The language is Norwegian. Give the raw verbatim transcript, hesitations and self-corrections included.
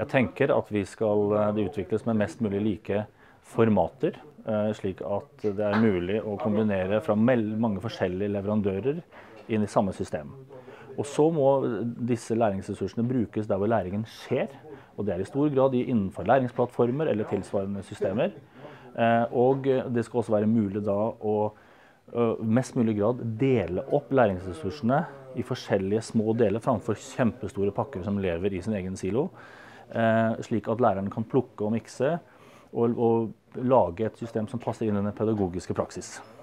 Jeg tenker at vi skal det utvikles med mest mulig like formater, slik at det er mulig å kombinere fra mange forskjellige leverandører inn i samme system. Og så må disse læringsressursene brukes der hvor læringen skjer, og det er i stor grad innenfor læringsplattformer eller tilsvarende systemer. Og det skal også være mulig da å mest mulig grad dele opp læringsressursene i forskjellige små deler framfor kjempestore pakker som lever i sin egen silo, slik at læreren kan plukke og mikse og, og lage et system som passer inn i den pedagogiske praksis.